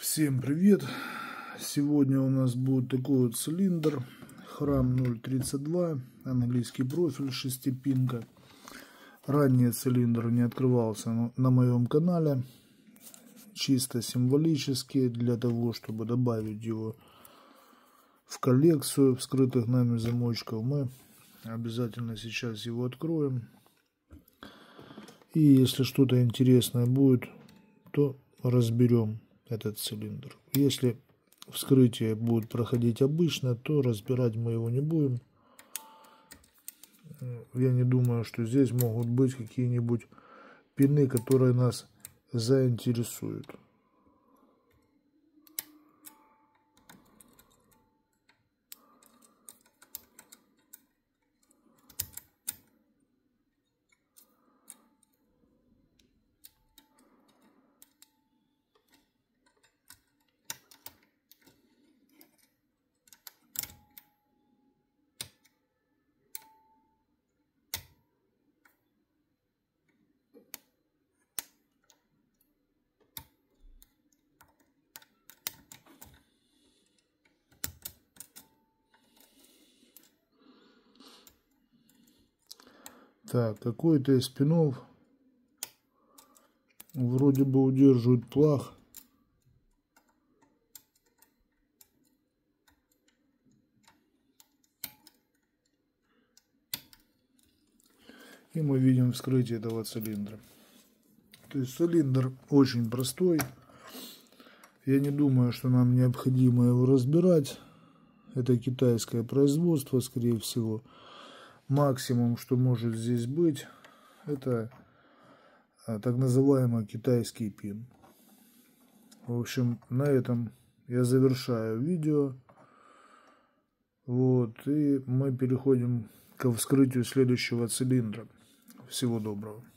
Всем привет! Сегодня у нас будет такой вот цилиндр Храм 032, английский профиль, шестипинка. Ранее цилиндр не открывался на моем канале, чисто символически, для того, чтобы добавить его в коллекцию вскрытых нами замочков. Мы обязательно сейчас его откроем. И если что-то интересное будет, то разберем этот цилиндр. Если вскрытие будет проходить обычно, то разбирать мы его не будем. Я не думаю, что здесь могут быть какие-нибудь пины, которые нас заинтересуют. Так, какой-то из пинов вроде бы удерживает плах. И мы видим вскрытие этого цилиндра. То есть цилиндр очень простой. Я не думаю, что нам необходимо его разбирать. Это китайское производство, скорее всего. Максимум, что может здесь быть, это так называемый китайский пин. В общем, на этом я завершаю видео. Вот, и мы переходим к вскрытию следующего цилиндра. Всего доброго.